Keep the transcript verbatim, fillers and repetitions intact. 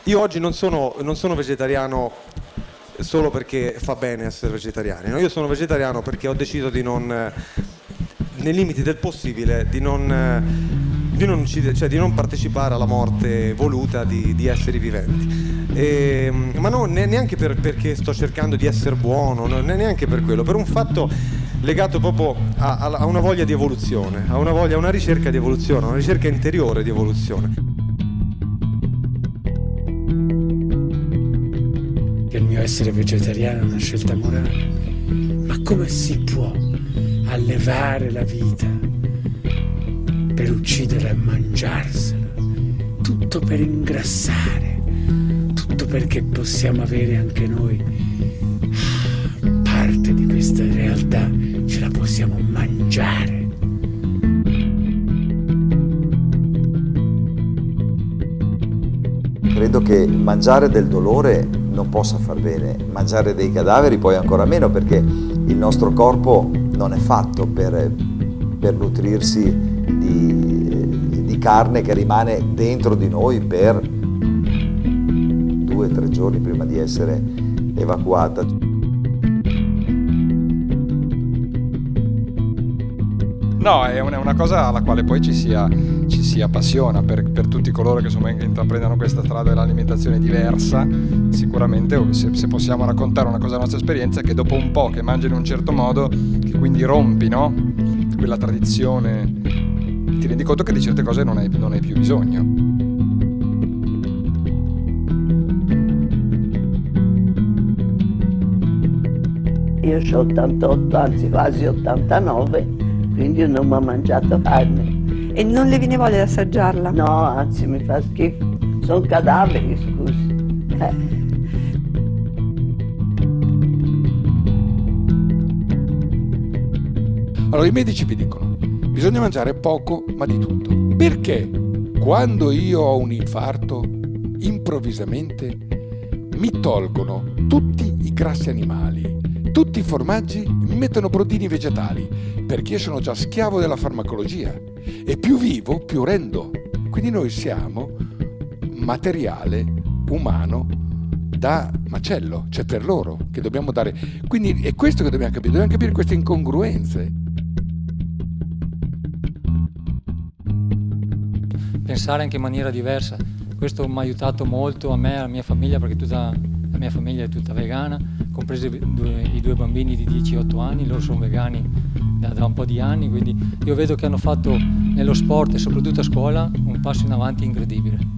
io oggi non sono, non sono vegetariano solo perché fa bene essere vegetariani, no? Io sono vegetariano perché ho deciso di non, nei limiti del possibile, di non, di non uccidere, cioè di non partecipare alla morte voluta di, di esseri viventi. E, ma no, neanche per, perché sto cercando di essere buono, no, neanche per quello, per un fatto legato proprio a, a una voglia di evoluzione, a una voglia, a una ricerca di evoluzione, a una ricerca interiore di evoluzione. Il mio essere vegetariano è una scelta morale, ma come si può allevare la vita per ucciderla e mangiarsela? Tutto per ingrassare, tutto perché possiamo avere anche noi parte di questa realtà, ce la possiamo mangiare. Credo che mangiare del dolore non possa far bene, mangiare dei cadaveri poi ancora meno, perché il nostro corpo non è fatto per, per nutrirsi di, di carne che rimane dentro di noi per due o tre giorni prima di essere evacuata. No, è una, una cosa alla quale poi ci si, ci si appassiona per, per tutti coloro che insomma, intraprendono questa strada dell'alimentazione diversa. Sicuramente se, se possiamo raccontare una cosa della nostra esperienza è che dopo un po' che mangi in un certo modo, che quindi rompi, no? Quella tradizione, ti rendi conto che di certe cose non hai, non hai più bisogno. Io ho ottantotto, anzi quasi ottantanove, quindi io non mi ho mangiato carne. E non le viene voglia di assaggiarla? No, anzi mi fa schifo. Sono cadaveri, scusi. Eh. Allora i medici vi dicono, bisogna mangiare poco ma di tutto. Perché quando io ho un infarto, improvvisamente mi tolgono tutti i grassi animali, tutti i formaggi, mi mettono proteine vegetali, perché io sono già schiavo della farmacologia e più vivo più rendo. Quindi noi siamo materiale umano da macello, cioè per loro che dobbiamo dare. Quindi è questo che dobbiamo capire, dobbiamo capire queste incongruenze. Pensare anche in maniera diversa, questo mi ha aiutato molto a me e alla mia famiglia, perché tutta la mia famiglia è tutta vegana, compresi i due bambini di dieci e otto anni, loro sono vegani da, da un po' di anni, quindi io vedo che hanno fatto nello sport e soprattutto a scuola un passo in avanti incredibile.